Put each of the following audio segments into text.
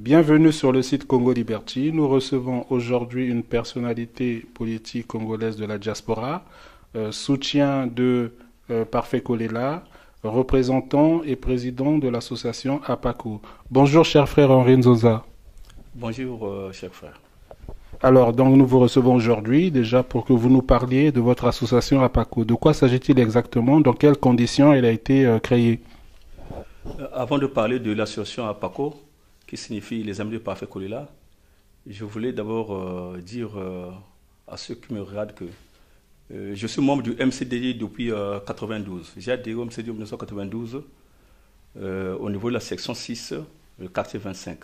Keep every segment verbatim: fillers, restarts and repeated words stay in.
Bienvenue sur le site Congo Liberty. Nous recevons aujourd'hui une personnalité politique congolaise de la diaspora, euh, soutien de euh, Parfait Kolela, représentant et président de l'association APACO. Bonjour cher frère Henri Nzoza. Bonjour euh, cher frère. Alors, donc nous vous recevons aujourd'hui déjà pour que vous nous parliez de votre association APACO. De quoi s'agit-il exactement? Dans quelles conditions elle a été euh, créée? Euh, avant de parler de l'association APACO, qui signifie les Amis de Parfait Kolela, je voulais d'abord euh, dire euh, à ceux qui me regardent que euh, je suis membre du M C D I depuis mille neuf cent quatre-vingt-douze. J'ai adhéré au M C D I en mille neuf cent quatre-vingt-douze euh, au niveau de la section six, le quartier vingt-cinq.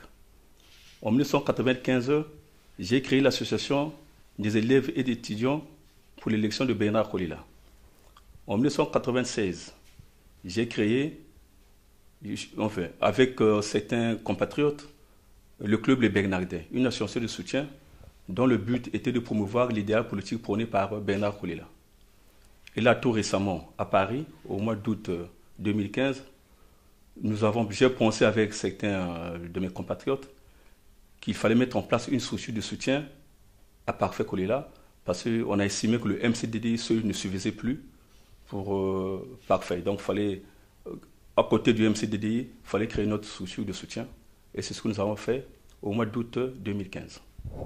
En mille neuf cent quatre-vingt-quinze, j'ai créé l'association des élèves et des étudiants pour l'élection de Bernard Kolela. En mille neuf cent quatre-vingt-seize, j'ai créé, enfin, avec euh, certains compatriotes, le club Les Bernardins, une association de soutien dont le but était de promouvoir l'idéal politique prôné par Bernard Kolela. Et là, tout récemment, à Paris, au mois d'août deux mille quinze, nous avons, j'ai pensé avec certains de mes compatriotes qu'il fallait mettre en place une structure de soutien à Parfait Kolela, parce qu'on a estimé que le M C D D I seul ne suffisait plus pour euh, Parfait. Donc, il fallait, à côté du M C D D I, il fallait créer notre structure de soutien. Et c'est ce que nous avons fait au mois d'août deux mille quinze.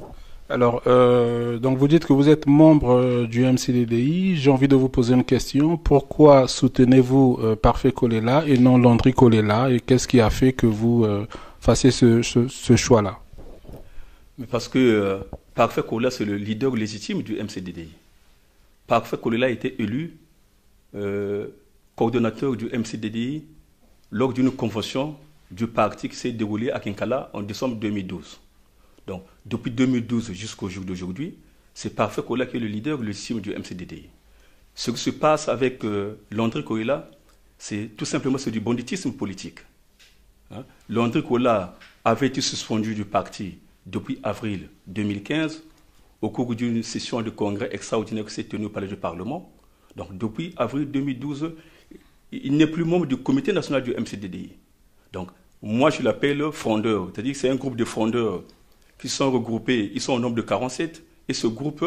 Alors, euh, donc vous dites que vous êtes membre du M C D D I. J'ai envie de vous poser une question. Pourquoi soutenez-vous euh, Parfait Kolela et non Landry Kolela? Et qu'est-ce qui a fait que vous euh, fassiez ce, ce, ce choix-là? Mais parce que euh, Parfait Kolela, c'est le leader légitime du M C D D I. Parfait Kolela a été élu euh, coordonnateur du M C D D I lors d'une convention du parti qui s'est déroulée à Kinkala en décembre deux mille douze. Donc, depuis deux mille douze jusqu'au jour d'aujourd'hui, c'est Parfait Kolela qui est le leader légitime du M C D D I. Ce qui se passe avec euh, Landry Kolela, c'est tout simplement c'est du banditisme politique. Hein? Landry Kolela avait été suspendu du parti depuis avril deux mille quinze, au cours d'une session de congrès extraordinaire qui s'est tenue au Palais du Parlement. Donc, depuis avril deux mille douze, il n'est plus membre du comité national du M C D D I. Donc, moi, je l'appelle frondeur. C'est-à-dire que c'est un groupe de frondeurs qui sont regroupés, ils sont au nombre de quarante-sept, et ce groupe,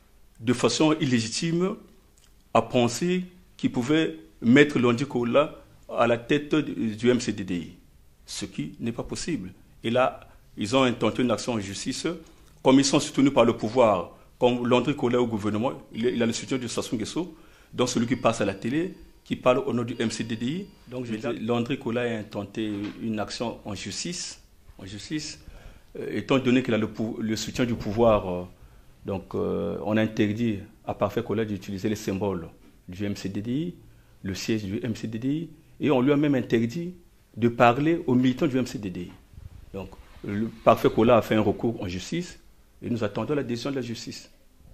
de façon illégitime, a pensé qu'il pouvait mettre Landry Kolela à la tête du M C D D I, ce qui n'est pas possible. Et là, ils ont intenté une action en justice. Comme ils sont soutenus par le pouvoir, comme Landry Kolela au gouvernement, il a le soutien de Sassou Nguesso, donc celui qui passe à la télé, qui parle au nom du M C D D I. Donc, je dis, Landry Kolela a intenté une action en justice, en justice, euh, étant donné qu'il a le, le soutien du pouvoir. Euh, donc, euh, on a interdit à Parfait Kolela d'utiliser les symboles du M C D D I, le siège du M C D D I, et on lui a même interdit de parler aux militants du M C D D I. Donc, le Parfait Kolela a fait un recours en justice, et nous attendons la décision de la justice.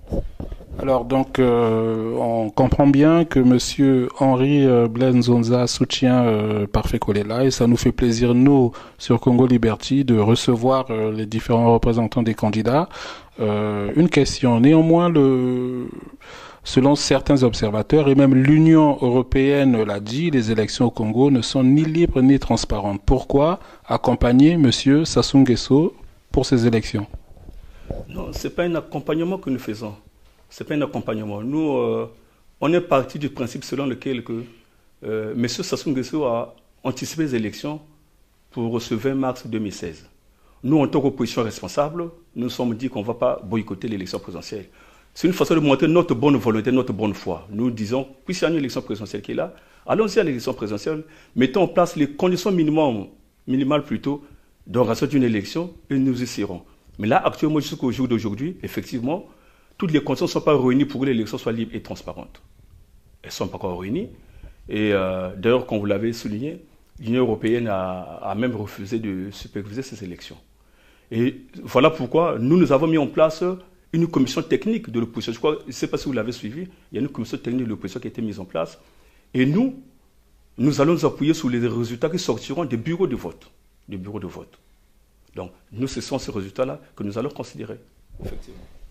Alors donc euh, on comprend bien que Monsieur Henri euh, Blaise Nzonza soutient euh, Parfait Kolela et ça nous fait plaisir nous sur Congo Liberty de recevoir euh, les différents représentants des candidats. Euh, une question néanmoins, le, selon certains observateurs et même l'Union européenne l'a dit, les élections au Congo ne sont ni libres ni transparentes. Pourquoi accompagner Monsieur Sassou Nguesso pour ces élections? Non, ce n'est pas un accompagnement que nous faisons. Ce n'est pas un accompagnement. Nous, euh, on est parti du principe selon lequel que, euh, M. Sassou Nguesso a anticipé les élections pour ce vingt mars deux mille seize. Nous, en tant qu'opposition responsable, nous nous sommes dit qu'on ne va pas boycotter l'élection présidentielle. C'est une façon de montrer notre bonne volonté, notre bonne foi. Nous disons, puisqu'il y a une élection présidentielle qui est là, allons-y à l'élection présidentielle, mettons en place les conditions minimum, minimales plutôt d'organisation d'une élection et nous y serons. Mais là, actuellement, jusqu'au jour d'aujourd'hui, effectivement, toutes les conditions ne sont pas réunies pour que l'élection soit libre et transparente. Elles ne sont pas encore réunies. Et euh, d'ailleurs, comme vous l'avez souligné, l'Union européenne a, a même refusé de superviser ces élections. Et voilà pourquoi nous, nous avons mis en place une commission technique de l'opposition. Je crois, je ne sais pas si vous l'avez suivi, il y a une commission technique de l'opposition qui a été mise en place. Et nous, nous allons nous appuyer sur les résultats qui sortiront des bureaux de vote. Des bureaux de vote. Donc, nous, ce sont ces résultats-là que nous allons considérer, effectivement.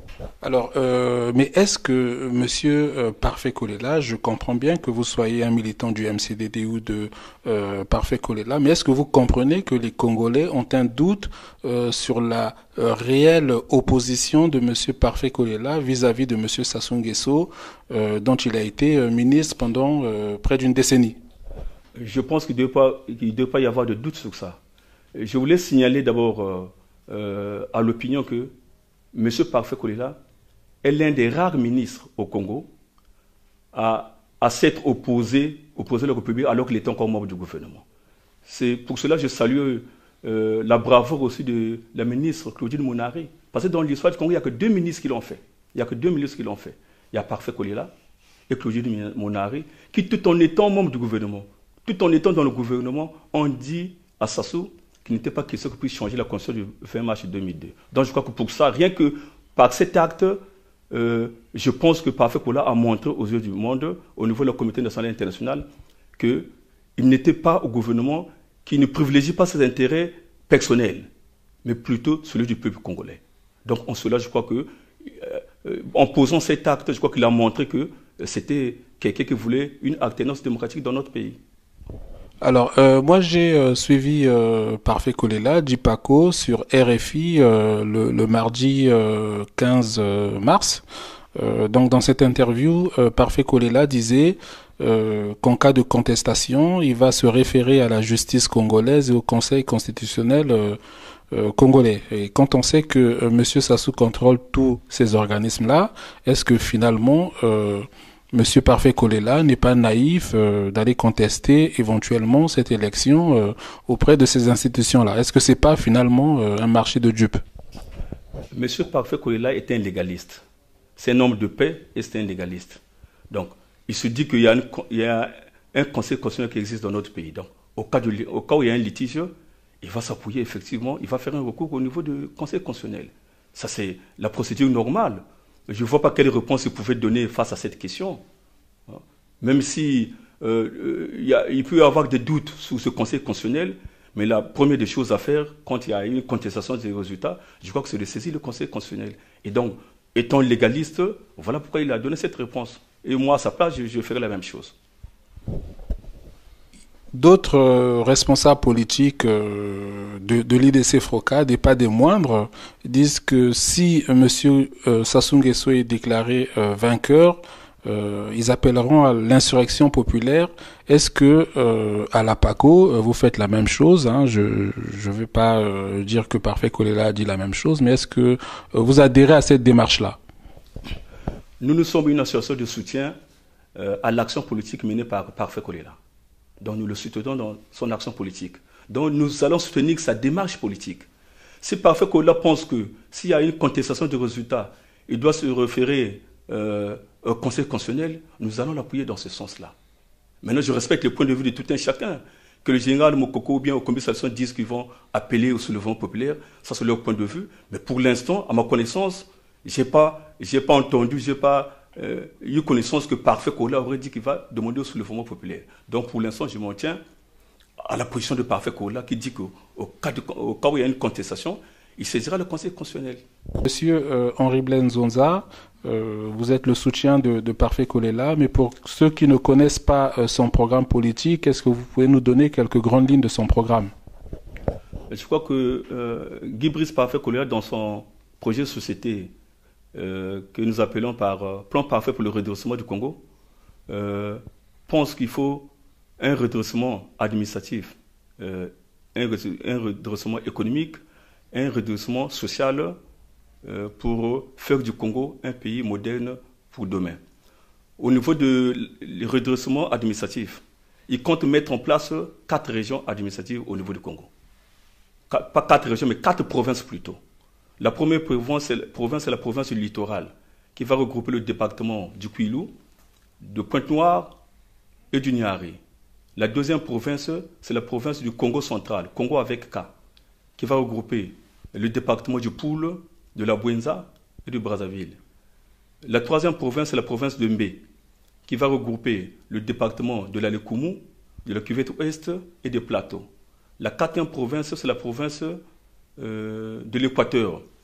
Alors, euh, mais est-ce que, monsieur euh, Parfait Kolela, je comprends bien que vous soyez un militant du M C D D ou de euh, Parfait Kolela, mais est-ce que vous comprenez que les Congolais ont un doute euh, sur la euh, réelle opposition de monsieur Parfait Kolela vis-à-vis de monsieur Sassou Nguesso, euh, dont il a été euh, ministre pendant euh, près d'une décennie? Je pense qu'il ne doit pas, il doit pas y avoir de doute sur ça. Je voulais signaler d'abord euh, euh, à l'opinion que M. Parfait Kolela est l'un des rares ministres au Congo à, à s'être opposé, opposé à la République alors qu'il était encore membre du gouvernement. C'est pour cela que je salue euh, la bravoure aussi de la ministre Claudine Monari. Parce que dans l'histoire du Congo, il n'y a que deux ministres qui l'ont fait. Il n'y a que deux ministres qui l'ont fait. Il y a Parfait Kolela et Claudine Monari, qui tout en étant membre du gouvernement, tout en étant dans le gouvernement, ont dit à Sassou qu'il n'était pas question qu'il puisse changer la constitution du vingt mars deux mille deux. Donc je crois que pour ça, rien que par cet acte, euh, je pense que Parfait Kolela a montré aux yeux du monde, au niveau de la communauté nationale et internationale, qu'il n'était pas au gouvernement, qui ne privilégie pas ses intérêts personnels, mais plutôt celui du peuple congolais. Donc en cela, je crois que, euh, en posant cet acte, je crois qu'il a montré que c'était quelqu'un qui voulait une alternance démocratique dans notre pays. Alors, euh, moi j'ai euh, suivi euh, Parfait Kolela, Djipako, sur R F I euh, le, le mardi euh, quinze mars. Euh, donc dans cette interview, euh, Parfait Kolela disait euh, qu'en cas de contestation, il va se référer à la justice congolaise et au Conseil constitutionnel euh, euh, congolais. Et quand on sait que euh, monsieur Sassou contrôle tous ces organismes-là, est-ce que finalement... Euh, Monsieur Parfait Kolela n'est pas naïf euh, d'aller contester éventuellement cette élection euh, auprès de ces institutions-là? Est-ce que c'est pas finalement euh, un marché de dupes? Monsieur Parfait Kolela est un légaliste. C'est un homme de paix et c'est un légaliste. Donc, il se dit qu'il y a, une, il y a un conseil constitutionnel qui existe dans notre pays. Donc, au cas, de, au cas où il y a un litige, il va s'appuyer effectivement, il va faire un recours au niveau du conseil constitutionnel. Ça, c'est la procédure normale. Je ne vois pas quelle réponse il pouvait donner face à cette question. Même si euh, y a, il peut y avoir des doutes sur ce conseil constitutionnel, mais la première des choses à faire, quand il y a une contestation des résultats, je crois que c'est de saisir le conseil constitutionnel. Et donc, étant légaliste, voilà pourquoi il a donné cette réponse. Et moi, à sa place, je, je ferai la même chose. D'autres euh, responsables politiques euh, de, de l'I D C Frocad, et pas des moindres, disent que si euh, M. Euh, Sassou Nguesso est déclaré euh, vainqueur, euh, ils appelleront à l'insurrection populaire. Est-ce que euh, à la PACO, euh, vous faites la même chose, hein? Je ne vais pas euh, dire que Parfait Kolela a dit la même chose, mais est-ce que euh, vous adhérez à cette démarche-là? Nous, nous sommes une association de soutien euh, à l'action politique menée par Parfait Kolela. Donc nous le soutenons dans son action politique. Donc nous allons soutenir sa démarche politique. Si Parfait Kolela pense que s'il y a une contestation de résultats, il doit se référer euh, au Conseil constitutionnel, nous allons l'appuyer dans ce sens-là. Maintenant, je respecte le point de vue de tout un chacun. Que le général Mokoko ou bien au Comité Salson disent qu'ils vont appeler au soulèvement populaire, ça c'est leur point de vue. Mais pour l'instant, à ma connaissance, je n'ai pas, j'ai pas entendu, je n'ai pas... Euh, eu connaissance que Parfait Kolela aurait dit qu'il va demander au soulèvement populaire. Donc pour l'instant, je m'en tiens à la position de Parfait Kolela qui dit qu'au cas, de, au cas où il y a une contestation, il saisira le Conseil constitutionnel. Monsieur euh, Henri Blaise Nzonza, euh, vous êtes le soutien de, de Parfait Kolela, mais pour ceux qui ne connaissent pas euh, son programme politique, est-ce que vous pouvez nous donner quelques grandes lignes de son programme? Je crois que euh, Guy Brice Parfait Kolela, dans son projet de société, Euh, que nous appelons par euh, plan parfait pour le redressement du Congo, euh, pense qu'il faut un redressement administratif, euh, un, un redressement économique, un redressement social euh, pour faire du Congo un pays moderne pour demain. Au niveau du redressement administratif, il compte mettre en place quatre régions administratives au niveau du Congo. Pas quatre régions, mais quatre provinces plutôt. La première province, c'est la province du littoral, qui va regrouper le département du Kwilu, de Pointe-Noire et du Niari. La deuxième province, c'est la province du Congo central, Congo avec K, qui va regrouper le département du Poul, de la Bouenza et du Brazzaville. La troisième province, c'est la province de Mbé, qui va regrouper le département de la Lekumu, de la Cuvette Ouest et des Plateaux. La quatrième province, c'est la province euh, de l'Équateur,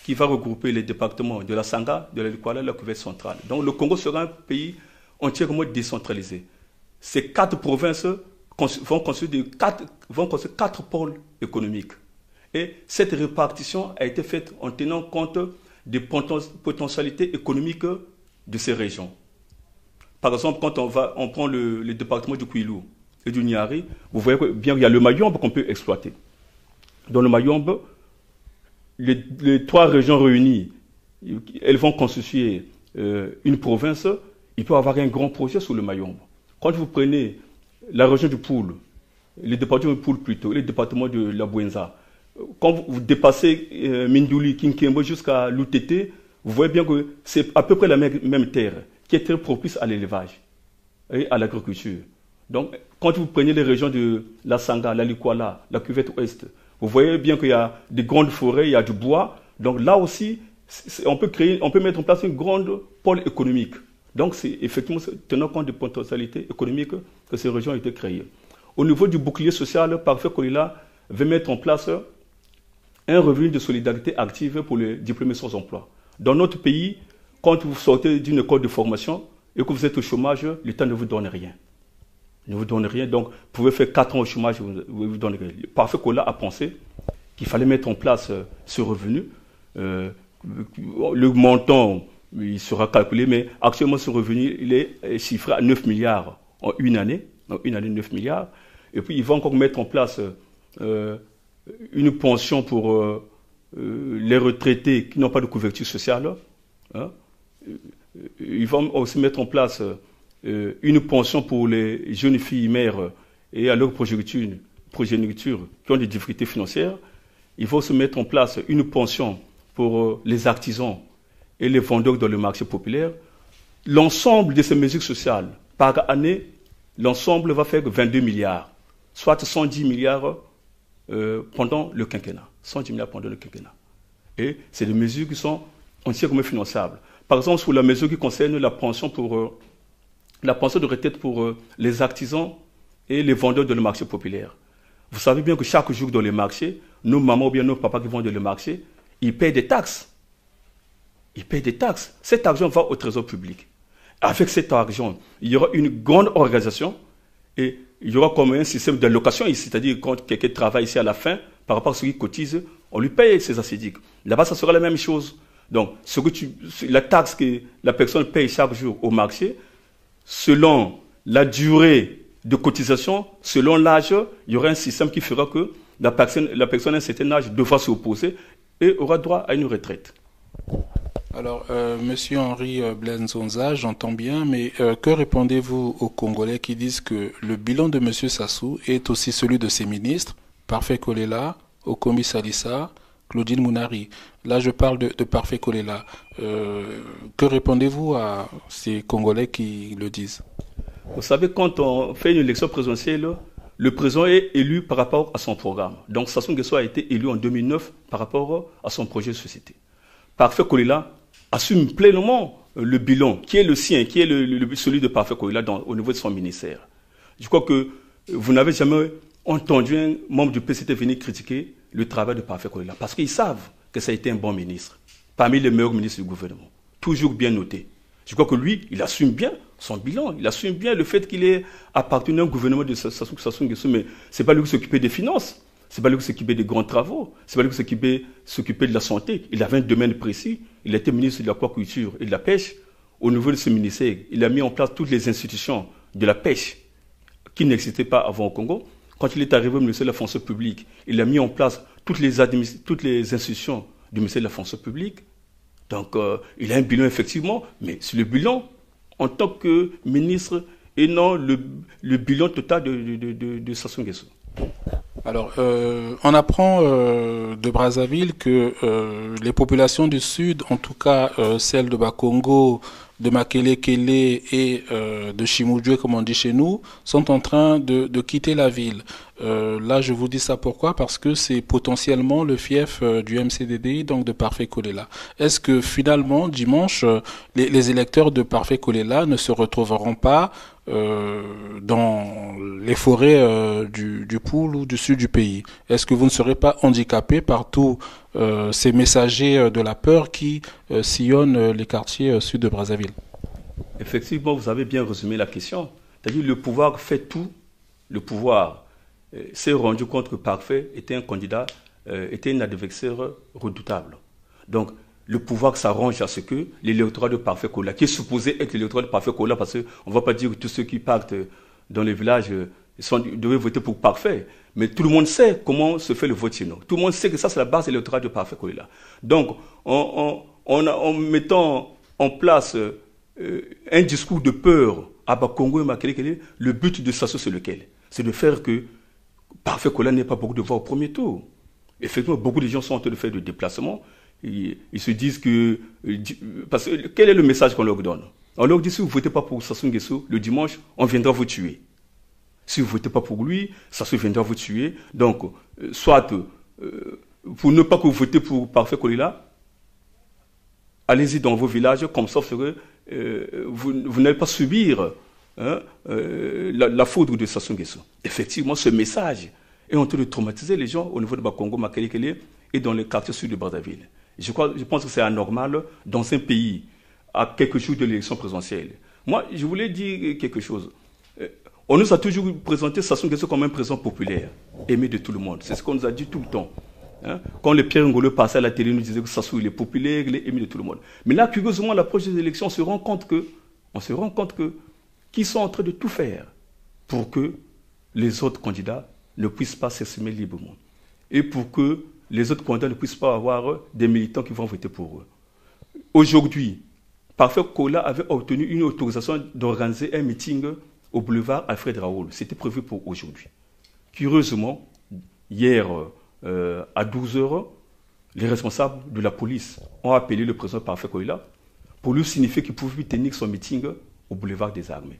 qui va regrouper les départements de la Sangha, de la Likwala et de la Cuvette centrale. Donc le Congo sera un pays entièrement décentralisé. Ces quatre provinces vont construire quatre, vont construire quatre pôles économiques. Et cette répartition a été faite en tenant compte des potentialités économiques de ces régions. Par exemple, quand on, va, on prend le, le département du Kwilu et du Niari, vous voyez bien qu'il y a le Mayombe qu'on peut exploiter. Dans le Mayombe, les, les trois régions réunies, elles vont constituer euh, une province. Il peut y avoir un grand projet sur le Mayombe. Quand vous prenez la région du Poul, le département du Poul plutôt, et le département de la Bouenza, quand vous, vous dépassez euh, Mindouli, Kinkembo jusqu'à l'U T T, vous voyez bien que c'est à peu près la même, même terre qui est très propice à l'élevage et à l'agriculture. Donc, quand vous prenez les régions de la Sangha, la Likwala, la Cuvette Ouest, vous voyez bien qu'il y a des grandes forêts, il y a du bois. Donc là aussi, on peut créer, on peut mettre en place une grande pôle économique. Donc c'est effectivement tenant compte des potentialités économiques que ces régions ont été créées. Au niveau du bouclier social, Parfait Kolila veut mettre en place un revenu de solidarité active pour les diplômés sans emploi. Dans notre pays, quand vous sortez d'une école de formation et que vous êtes au chômage, l'État ne vous donne rien. Ne vous donne rien, donc vous pouvez faire quatre ans au chômage, vous ne vous donnez rien. Parfait Kola a pensé qu'il fallait mettre en place ce revenu. Euh, le montant, il sera calculé, mais actuellement ce revenu, il est chiffré à neuf milliards en une année. En une année, neuf milliards. Et puis il va encore mettre en place euh, une pension pour euh, euh, les retraités qui n'ont pas de couverture sociale. Hein. Il va aussi mettre en place euh, une pension pour les jeunes filles mères et à leur progéniture, progéniture qui ont des difficultés financières. Il va aussi mettre en place une pension pour euh, les artisans et les vendeurs dans le marché populaire. L'ensemble de ces mesures sociales, par année, l'ensemble va faire vingt-deux milliards, soit cent dix milliards euh, pendant le quinquennat. cent dix milliards pendant le quinquennat. Et c'est des mesures qui sont entièrement finançables. Par exemple, sur la mesure qui concerne la pension, pour, euh, la pension de retraite pour euh, les artisans et les vendeurs dans le marché populaire. Vous savez bien que chaque jour dans les marchés, nos mamans ou bien nos papas qui vont dans le marché, ils payent des taxes. Ils payent des taxes. Cet argent va au trésor public. Avec cet argent, il y aura une grande organisation et il y aura comme un système d'allocation, c'est-à-dire quand quelqu'un travaille ici à la fin, par rapport à ceux qui cotisent, on lui paye ses assédiques. Là-bas, ça sera la même chose. Donc, ce que tu, la taxe que la personne paye chaque jour au marché, selon la durée de cotisation, selon l'âge, il y aura un système qui fera que la personne, la personne à un certain âge devra s'opposer et aura droit à une retraite. Alors, euh, Monsieur Henri Blaise Nzonza, j'entends bien, mais euh, que répondez-vous aux Congolais qui disent que le bilan de Monsieur Sassou est aussi celui de ses ministres, Parfait Kolela, Okomi Salissa, Claudine Mounari. Là, je parle de, de Parfait Kolela. Euh, que répondez-vous à ces Congolais qui le disent? Vous savez, quand on fait une élection présidentielle, le président est élu par rapport à son programme. Donc, Sassou Nguesso a été élu en deux mille neuf par rapport à son projet de société. Parfait Kolela assume pleinement le bilan qui est le sien, qui est le, le, celui de Parfait Kolela dans, au niveau de son ministère. Je crois que vous n'avez jamais entendu un membre du P C T venir critiquer le travail de Parfait Kolela parce qu'ils savent que ça a été un bon ministre, parmi les meilleurs ministres du gouvernement, toujours bien noté. Je crois que lui, il assume bien son bilan, il assume bien le fait qu'il est appartenu à un gouvernement de Sassou Nguesso, mais ce n'est pas lui qui s'occupait des finances, ce n'est pas lui qui s'occupait des grands travaux, ce n'est pas lui qui s'occupait de la santé. Il avait un domaine précis, il était ministre de l'aquaculture et de la pêche. Au niveau de ce ministère, il a mis en place toutes les institutions de la pêche qui n'existaient pas avant au Congo. Quand il est arrivé au ministère de la fonction publique, il a mis en place toutes les, toutes les institutions du ministère de la fonction publique. Donc, euh, il a un bilan effectivement, mais c'est le bilan en tant que ministre et non le, le bilan total de, de, de, de Sassou Nguesso. Alors, euh, on apprend euh, de Brazzaville que euh, les populations du Sud, en tout cas euh, celles de Bakongo, de Makele-Kele et euh, de Chimoudjoué, comme on dit chez nous, sont en train de, de quitter la ville. Euh, là, je vous dis ça pourquoi? Parce que c'est potentiellement le fief euh, du M C D D I, donc de Parfait Kolela. Est-ce que finalement, dimanche, euh, les, les électeurs de Parfait Kolela ne se retrouveront pas euh, dans les forêts euh, du, du Poul ou du sud du pays? Est-ce que vous ne serez pas handicapés par tout euh, ces messagers de la peur qui euh, sillonnent les quartiers euh, sud de Brazzaville? Effectivement, vous avez bien résumé la question. C'est-à-dire le pouvoir fait tout. Le pouvoir euh, s'est rendu compte que Parfait était un candidat, euh, était un adversaire redoutable. Donc, le pouvoir s'arrange à ce que l'électorat de Parfait Kola, qui est supposé être l'électorat de Parfait Kola, parce qu'on ne va pas dire que tous ceux qui partent dans les villages sont, devaient voter pour Parfait, mais tout le monde sait comment se fait le vote chez nous. Tout le monde sait que ça, c'est la base de l'électorat de Parfait Kola. Donc, en, en, en, en mettant en place euh, un discours de peur à Bakongo et Makelekele, le but de ça, c'est lequel? C'est de faire que Parfait Kola n'ait pas beaucoup de voix au premier tour. Effectivement, beaucoup de gens sont en train de faire des déplacements. Ils, ils se disent que... Parce que quel est le message qu'on leur donne? On leur dit, si vous ne votez pas pour Sassou Nguesso, le dimanche, on viendra vous tuer. Si vous ne votez pas pour lui, Sassou viendra vous tuer. Donc, euh, soit, euh, pour ne pas que vous votez pour Parfait Kolela, allez-y dans vos villages, comme ça, que, euh, vous, vous n'allez pas subir hein, euh, la, la foudre de Sassou Nguesso. Effectivement, ce message est en train de traumatiser les gens au niveau de Bakongo, Makelekele et dans les quartiers sud de Brazzaville. Je, crois, je pense que c'est anormal dans un pays à quelques jours de l'élection présidentielle. Moi, je voulais dire quelque chose. On nous a toujours présenté Sassou Nguesso comme un président populaire, aimé de tout le monde. C'est ce qu'on nous a dit tout le temps. Hein? Quand le Pierre Ngolo passait à la télé, il nous disait que Sassou il est populaire, il est aimé de tout le monde. Mais là, curieusement, à l'approche des élections, on se rend compte que, on se rend compte que, qu'ils sont en train de tout faire pour que les autres candidats ne puissent pas s'exprimer librement. Et pour que les autres candidats ne puissent pas avoir des militants qui vont voter pour eux. Aujourd'hui, Parfait Kola avait obtenu une autorisation d'organiser un meeting au boulevard Alfred Raoul. C'était prévu pour aujourd'hui. Curieusement, hier euh, à douze heures, les responsables de la police ont appelé le président Parfait Kola pour lui signifier qu'il pouvait tenir son meeting au boulevard des Armées.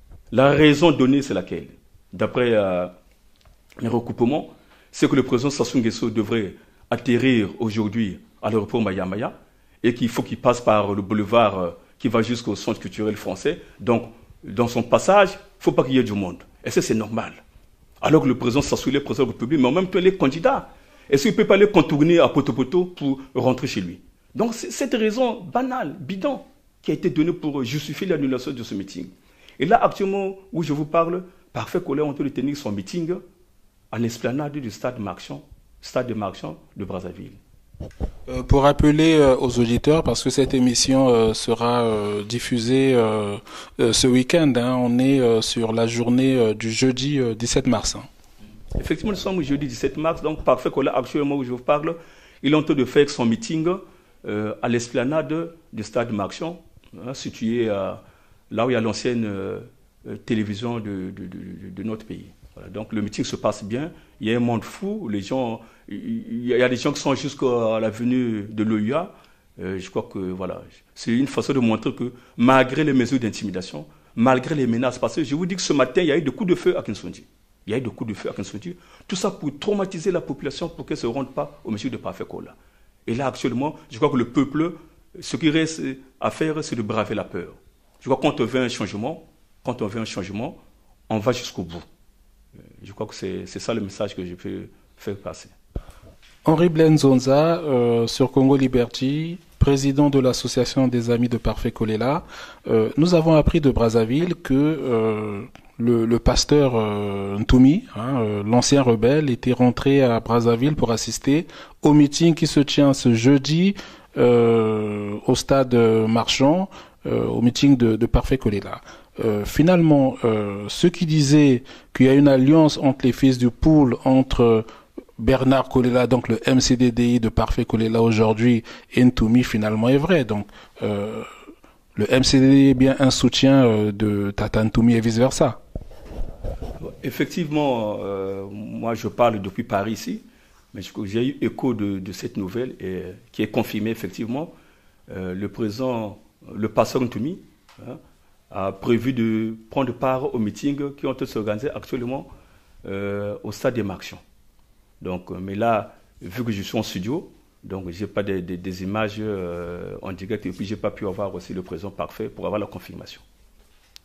La raison donnée, c'est laquelle? D'après euh, les recoupements, c'est que le président Sassou Nguesso devrait atterrir aujourd'hui à l'aéroport Maya-Maya et qu'il faut qu'il passe par le boulevard euh, qui va jusqu'au centre culturel français. Donc, dans son passage, il ne faut pas qu'il y ait du monde. Est-ce que c'est normal? Alors que le président Sassou est le président de la République, mais en même temps, les candidats, est-ce qu'il ne peut pas les contourner à poto-poto pour rentrer chez lui? Donc, c'est cette raison banale, bidon, qui a été donnée pour justifier l'annulation de ce meeting. Et là, actuellement, où je vous parle, Parfait Kola est en train de tenir son meeting à l'esplanade du stade Marchand, stade de Marchand de Brazzaville. Euh, pour rappeler euh, aux auditeurs, parce que cette émission euh, sera euh, diffusée euh, euh, ce week-end, hein, on est euh, sur la journée euh, du jeudi euh, dix-sept mars. Hein. Effectivement, nous sommes le jeudi dix-sept mars, donc Parfait Kola, actuellement où je vous parle, il est en train de faire son meeting euh, à l'esplanade du stade Marchand, hein, situé euh, là où il y a l'ancienne euh, télévision de, de, de, de notre pays. Voilà, donc le meeting se passe bien, il y a un monde fou, les gens, il y a des gens qui sont jusqu'à la venue de l'O U A. Euh, je crois que voilà, c'est une façon de montrer que malgré les mesures d'intimidation, malgré les menaces, parce que je vous dis que ce matin, il y a eu des coups de feu à Kinsundi. Il y a eu des coups de feu à Kinsundi. Tout ça pour traumatiser la population pour qu'elle ne se rende pas au monsieur de Parfait Kola. Et là, actuellement, je crois que le peuple, ce qui reste à faire, c'est de braver la peur. Je crois que quand on veut un changement, quand on veut un changement, on va jusqu'au bout. Je crois que c'est ça le message que je peux faire passer. Henri Blenzonza, euh, sur Congo Liberty, président de l'association des Amis de Parfait Kolela, euh, nous avons appris de Brazzaville que euh, le, le pasteur euh, Ntoumi, hein, euh, l'ancien rebelle, était rentré à Brazzaville pour assister au meeting qui se tient ce jeudi euh, au stade Marchand, euh, au meeting de, de Parfait Kolela. Euh, finalement, euh, ceux qui disaient qu'il y a une alliance entre les fils du pool, entre Bernard Kolela, donc le M C D D I de Parfait Kolela aujourd'hui, et Ntoumi, finalement est vrai. Donc, euh, le M C D D I est bien un soutien euh, de Tata Ntoumi et vice-versa. Effectivement, euh, moi je parle depuis Paris ici, mais j'ai eu écho de, de cette nouvelle et, qui est confirmée effectivement. Euh, le président, le pasteur Ntoumi, hein, a prévu de prendre part au meeting qui ont été organisés actuellement euh, au stade des Marchands. Donc, mais là, vu que je suis en studio, donc je n'ai pas des, des, des images euh, en direct et puis je n'ai pas pu avoir aussi le président Parfait pour avoir la confirmation.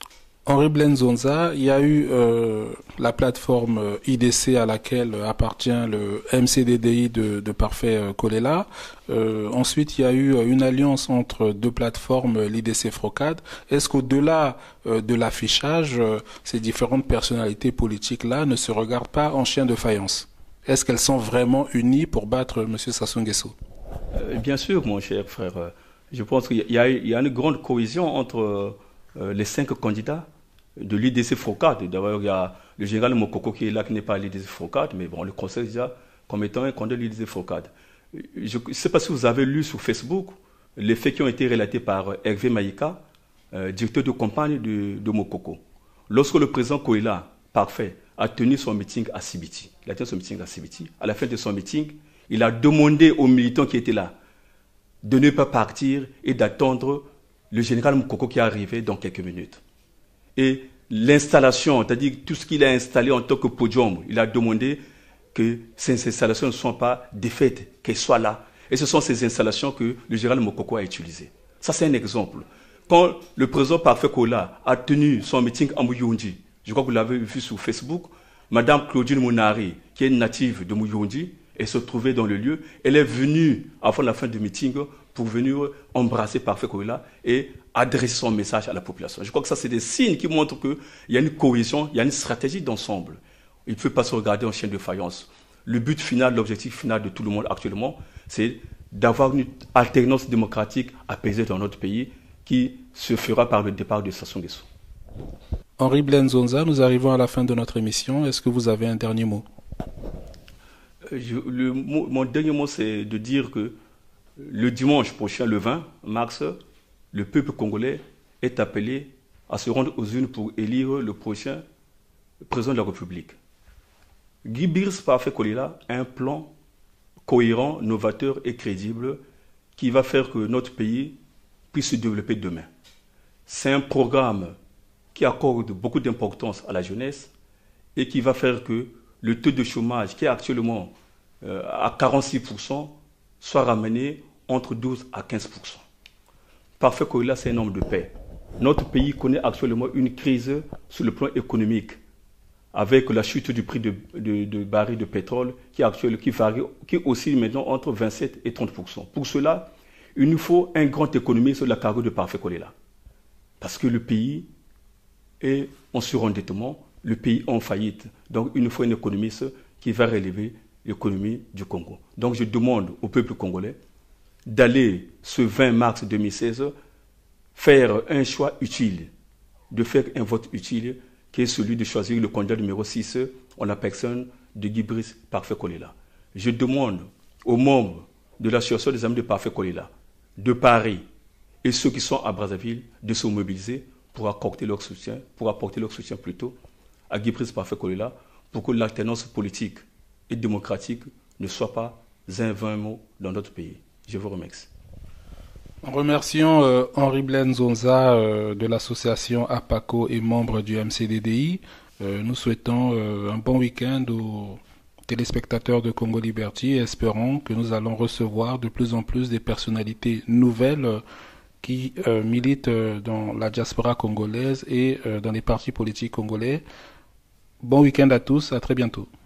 Henri Blenzonza, il y a eu euh, la plateforme I D C à laquelle appartient le M C D D I de, de Parfait euh, Kolela. Euh, ensuite, il y a eu une alliance entre deux plateformes, l'I D C Frocad. Est-ce qu'au-delà euh, de l'affichage, euh, ces différentes personnalités politiques-là ne se regardent pas en chien de faïence? Est-ce qu'elles sont vraiment unies pour battre M. Sassou Nguesso? Euh, bien sûr, mon cher frère. Je pense qu'il y a, il y a une grande cohésion entre euh, les cinq candidats de l'I D C Frocad. D'ailleurs, il y a le général Mokoko qui est là, qui n'est pas à l'I D C Frocad, mais bon, on le considère déjà comme étant un candidat de l'I D C Frocad. Je ne sais pas si vous avez lu sur Facebook les faits qui ont été relatés par Hervé Maïka, euh, directeur de campagne de, de Mokoko. Lorsque le président Kolela, Parfait, a tenu son meeting à Sibiti, il a tenu son meeting à Sibiti, à la fin de son meeting, il a demandé aux militants qui étaient là de ne pas partir et d'attendre le général Mokoko qui est arrivé dans quelques minutes. Et l'installation, c'est-à-dire tout ce qu'il a installé en tant que podium, il a demandé que ces installations ne soient pas défaites, qu'elles soient là. Et ce sont ces installations que le général Mokoko a utilisées. Ça, c'est un exemple. Quand le président Parfait Kolela a tenu son meeting à Muyundi, je crois que vous l'avez vu sur Facebook, Madame Claudine Mounari, qui est native de Muyundi, elle se trouvait dans le lieu. Elle est venue, avant la fin du meeting, pour venir embrasser Parfait Kolela et adresser son message à la population. Je crois que ça, c'est des signes qui montrent qu'il y a une cohésion, il y a une stratégie d'ensemble. Il ne peut pas se regarder en chien de faïence. Le but final, l'objectif final de tout le monde actuellement, c'est d'avoir une alternance démocratique apaisée dans notre pays qui se fera par le départ de Sassou Nguesso. Henri Blenzonza, nous arrivons à la fin de notre émission. Est-ce que vous avez un dernier mot? Je, le, mon dernier mot, c'est de dire que le dimanche prochain, le vingt mars, le peuple congolais est appelé à se rendre aux urnes pour élire le prochain président de la République. Guy Brice Parfait Kolela a un plan cohérent, novateur et crédible qui va faire que notre pays puisse se développer demain. C'est un programme qui accorde beaucoup d'importance à la jeunesse et qui va faire que le taux de chômage qui est actuellement euh, à quarante-six pour cent soit ramené entre douze à quinze pour cent. Parfait Kolela, c'est un homme de paix. Notre pays connaît actuellement une crise sur le plan économique, avec la chute du prix de, de, de barils de pétrole qui, actuel, qui varie, qui oscille maintenant entre vingt-sept et trente pour cent. Pour cela, il nous faut un grand économiste sur la cargo de Parfait Kolela. Parce que le pays est en surendettement, le pays est en faillite. Donc il nous faut un économiste qui va relever l'économie du Congo. Donc je demande au peuple congolais d'aller ce vingt mars deux mille seize faire un choix utile, de faire un vote utile qui est celui de choisir le candidat numéro six en la personne de Guy Brice Parfait Kolela. Je demande aux membres de l'association des amis de Parfait Kolela, de Paris et ceux qui sont à Brazzaville de se mobiliser pour apporter leur soutien, pour apporter leur soutien plutôt à Guy Brice Parfait Kolela pour que l'alternance politique et démocratique ne soit pas un vain mot dans notre pays. Je vous remercie. En remerciant euh, Henri Blenzonza euh, de l'association APACO et membre du M C D D I, euh, nous souhaitons euh, un bon week-end aux téléspectateurs de Congo Liberty et espérons que nous allons recevoir de plus en plus des personnalités nouvelles euh, qui euh, militent euh, dans la diaspora congolaise et euh, dans les partis politiques congolais. Bon week-end à tous, à très bientôt.